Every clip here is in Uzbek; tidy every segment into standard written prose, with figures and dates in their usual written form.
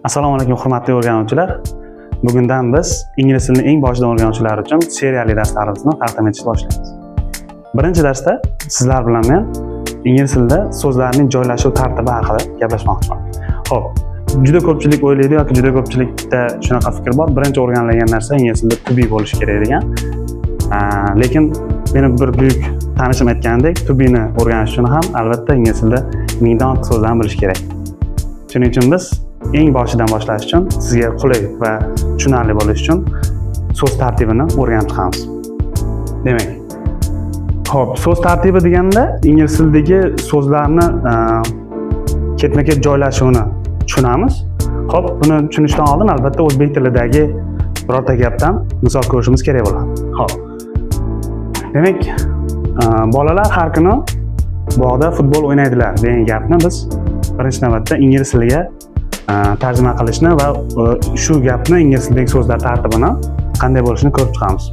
Assalomu alaykum hurmatli o'rganuvchilar. Bugundan biz ingliz tilini eng boshidan o'rganuvchilar uchun seriyali darslarimizni taqdim etishni boshlaymiz. Birinchi darsda sizlar bilan men ingliz tilida so'zlarning joylashuv tartibi haqida gaplashmoqchiman. Xo'p, juda ko'pchilik o'ylaydi yoki juda ko'pchilikda shunaqa fikr bor. Birinchi o'rganilgan narsa ingliz tilida to be bo'lishi kerak degan. Lekin meni bir buyuk tanishim aytgandek, to be ni o'rganish uchun ham albatta ingliz tilida mingdan so'zlarni bilish kerak. Shuning uchun biz eng boshidan boshlash uchun sizga qulay va tushunarli bo'lish uchun so'z tartibini o'rganib chiqamiz. Demak, xo'p, so'z tartibi deganda ingliz tilidagi so'zlarni ketma-ket joylashuvini tushunamiz. Xo'p, buni tushunishdan oldin albatta o'zbek tilidagi birorta gapdan misol ko'rishimiz kerak bo'ladi. Xo'p. Demak, bolalar har kuni bog'da futbol o'ynaydilar degan gapni biz birinchi navbatda ingliz tiliga tarjima qilishni va shu gapni ingliz tilidagi so'zlar tartibini qanday bo'lishini ko'rib chiqamiz.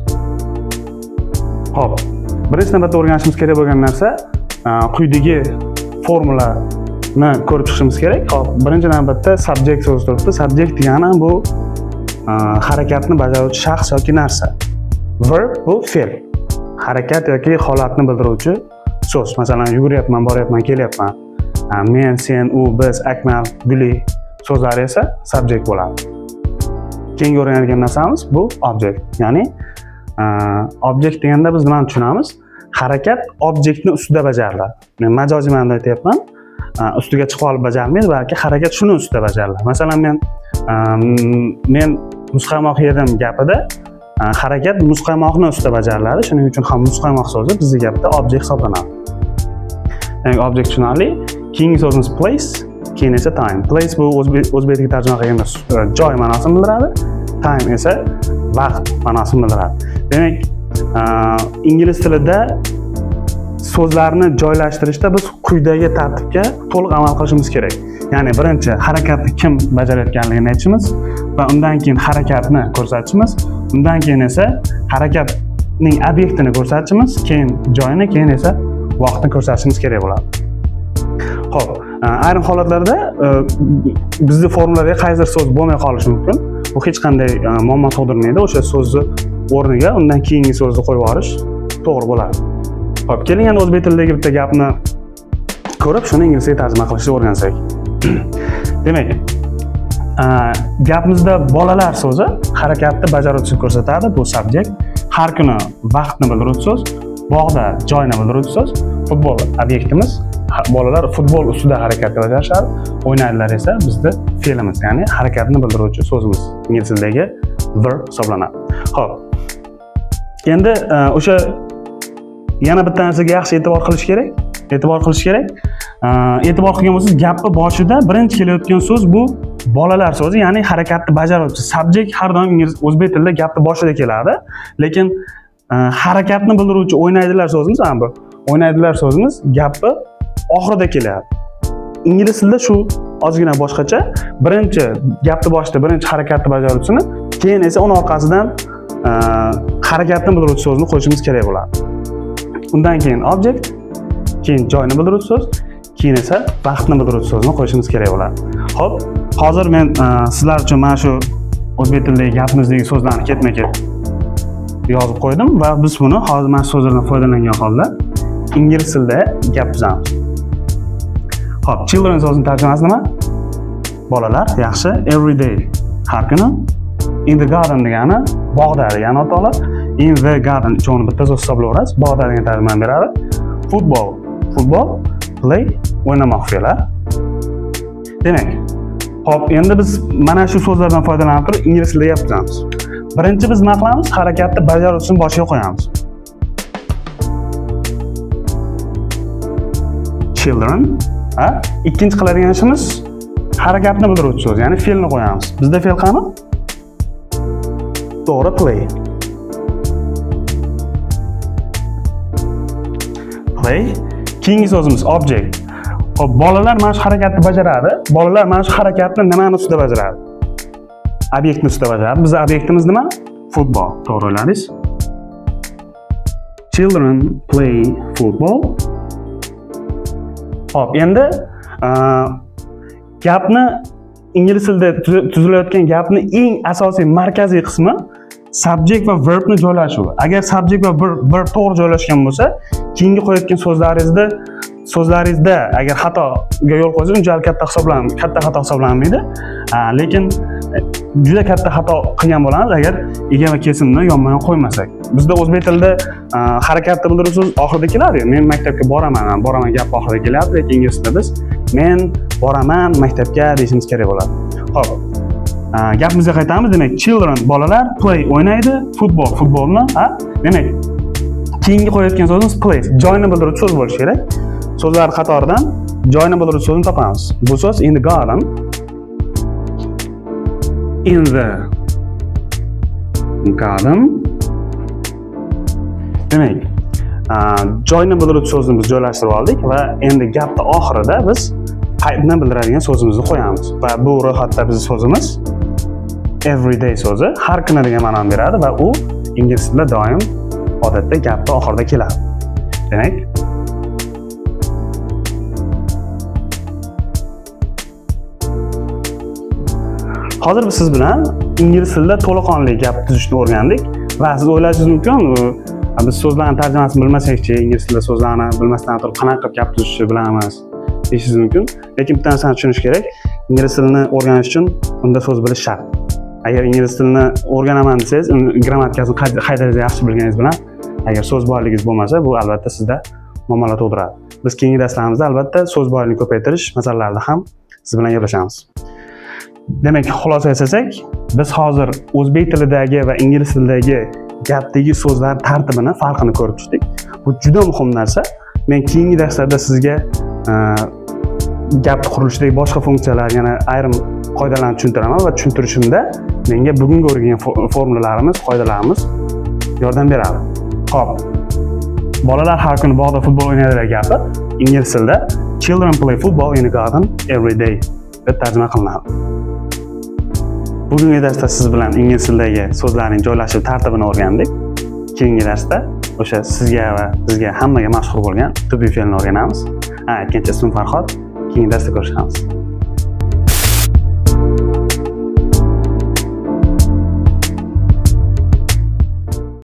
Xo'p, birinchi navbatda o'rganishimiz kerak bo'lgan narsa quyidagi formulani ko'rib chiqishimiz kerak. Xo'p, birinchi navbatda subject so'zi turibdi. Subject degani bu harakatni bajaruvchi shaxs yoki narsa. Verb bu fe'l. Harakat yoki holatni bildiruvchi so'z. Masalan, yuguryapman, boryapman, kelyapman. Men, sen, u, biz, Akmal, Guli so'zlari esa subject bo'ladi. Keyingi o'rganadigan narsamiz bu object. Ya'ni object deganda biz nimani tushunamiz? Harakat objektni ustida bajariladi. Men majoziy ma'noda aytyapman. Ustiga chiqib olib bajarilmaydi, balki harakat shuni ustida bajariladi. Masalan, men muzqaymoq yedim gapida harakat muzqaymoqni ustida bajariladi. Shuning uchun ham muzqaymoq so'zi bizning gapda object hisoblanadi. Ya'ni object tushunarli. Keyingi so'zimiz place, keyin esa time. Place bu o'zbekcha tarjima qilganda joy ma'nosini bildiradi. Time esa vaqt ma'nosini bildiradi. Demak, ingliz tilida so'zlarni joylashtirishda biz quyidagi tartibga to'liq amal qilishimiz kerak. Ya'ni birinchi harakatni kim bajarayotganligini aytishimiz va undan keyin harakatni ko'rsatishimiz, undan keyin esa harakatning obyektini ko'rsatishimiz, keyin joyini, keyin esa vaqtni ko'rsatishimiz kerak bo'ladi. Xo'p, ayrim holatlarda bizning formulaga qaysidir so'z bo'lmay qolishi mumkin. Bu hech qanday muammo tug'dirmaydi. O'sha so'zni o'rniga undan keyingi so'zni qo'yib yuborish to'g'ri bo'ladi. Xo'p, keling endi o'zbek tilidagi bitta gapni ko'rib, shuni inglizga tarjima qilishni o'rgansak. Demak, gapimizda bolalar so'zi harakatni bajaruvchini ko'rsatadi, bu subject. Har kuni vaqtni bildiruvchi so'z, bog'da joyni bildiruvchi so'z, futbol obyektimiz. Bolalar futbol ustida harakat bajarishadi, o'ynaydilar esa bizda fe'limiz, ya'ni harakatni bildiruvchi so'zimiz ingliz tilidagi verb hisoblanadi. Xo'p. Endi o'sha yana bitta narsaga yaxshi e'tibor qilish kerak. E'tibor qilgan bo'lsangiz, gapning boshida birinchi kelayotgan so'z bu bolalar so'zi, ya'ni harakatni bajaruvchi. Subject har doim o'zbek tilida gapning boshida keladi, lekin harakatni bildiruvchi o'ynaydilar so'zimiz ham bu. O'ynaydilar so'zimiz gapni oxirida keladi. Ingliz tilida shu ozgina boshqacha. Birinchi gapning boshida birinchi harakatni bajaruvchini, keyin esa uning orqasidan harakatni bildiruvchi so'zni qo'yishimiz kerak bo'ladi. Undan keyin object, keyin joyni bildiruvchi so'z, keyin esa vaqtni bildiruvchi so'zni qo'yishimiz kerak bo'ladi. Xo'p, hozir men sizlar uchun mana shu o'zbek tilidagi gapimizdagi so'zlarni ketma-ket yozib qo'ydim va biz buni hozir mana shu so'zlardan foydalangan holda ingliz tilida gap tuzamiz. Xo'p, children so'zining tarjimasi nima? Bolalar, yaxshi. Every day, har kuni. In the garden degani bog'da degani o'rtoqlar. In the garden uchun bitta so'z hisoblayverasiz. Bog'da degan tarjimani beradi. Futbol, play, o'ynamoq fe'li. Demak, xo'p, endi biz mana shu so'zlardan foydalanib turib ingliz tilida gap tuzamiz. Birinchi biz nima qilamiz? Harakatni bajaruvchisini boshiga qo'yamiz. Children. Ikkinchi qiladigan ishimiz harakatni bildiruvchi so'z, ya'ni fe'lni qo'yamiz. Bizda fe'l qani? To'g'ri, play. Play. Keyingi so'zimiz object. Xo'p, bolalar mana shu harakatni bajaradi. Bolalar mana shu harakatni nimani ustida bajaradi? Obyektni ustida bajaradi. Bizning obyektimiz nima? Futbol. To'g'ri o'yladingiz. Children play football. Xo'p, endi gapni ingliz tilida tuzilayotgan gapni eng asosiy markaziy qismi subject va verbni joylashuvi. Agar subject va verb to'g'ri joylashgan bo'lsa, keyingi qo'yayotgan so'zlaringizda agar xatoga yo'l qo'ysangiz, unchalik katta xato hisoblanmaydi. Lekin juda katta xato qilgan bo'lamiz agar ega va kesimni yonma-yon qo'ymasak. Bizda o'zbek tilida harakatni bildiruvchi so'z oxirida keladi. Men maktabga boraman gap oxirida kelyapti, lekin ingliz tilida biz men boraman maktabga deyishimiz kerak bo'ladi. Xo'p. Gapimizga qaytamiz. Demak, children bolalar, play o'ynaydi, futbolni, demak, keyingi qo'yayotgan so'zimiz place. Joyni bildiruvchi so'z bo'lishi kerak. So'zlar qatoridan joyni bildiruvchi so'zni topamiz. Bu so'z in the garden. In the garden. Demak, joyni bildiruvchi so'zni biz joylashtirib oldik va endi gapning oxirida biz qaydni bildiradigan so'zimizni qo'yamiz. Va bu ro'yxatda bizning so'zimiz everyday so'zi, har kuni degan ma'noni beradi va u ingliz tilida doim odatda gapning oxirida keladi. Demak, hozir biz siz bilan ingliz tilida to'laqonli gap tuzishni o'rgandik va siz o'ylashingiz mumkin, biz so'zlarning tarjimasini bilmasakchi, ingliz tilida so'zlarni bilmasdan turib qanaqa qilib gap tuzishni bilamiz deyishingiz mumkin. Lekin bitta narsani tushunish kerak. Ingliz tilini o'rganish uchun unda so'z bilish shart. Agar ingliz tilini o'rganaman desangiz, grammatikasini qay darajada yaxshi bilganingiz bilan, agar so'z boyligingiz bo'lmasa, bu albatta sizda muammolar tug'diradi. Biz keyingi darslarimizda albatta so'z boyligini ko'paytirish masalalarida ham siz bilan gaplashamiz. Demak, xulosa yasasak, biz hozir o'zbek tilidagi va ingliz tilidagi gapdagi so'zlar tartibini, farqini ko'rib chiqdik. Bu juda muhim narsa. Men keyingi darslarda sizga gap qurilishidagi boshqa funksiyalar, yana ayrim qoidalarni tushuntiraman va tushuntirishimda menga bugungi o'rgangan formulalarimiz, qoidalarimiz yordam beradi. Xo'p. Bolalar har kuni bog'da futbol o'ynaydilar gapi ingliz tilida children play football in the garden every day deb tarjima qilinadi. Bugungi darsda siz bilan ingliz tilidagi so'zlarning joylashuv tartibini o'rgandik. Keyingi darsda o'sha sizga va bizga hammaga mashhur bo'lgan to be fe'lini o'rganamiz. Aytgancha ismim Farhod. Keyingi darsda ko'rishamiz.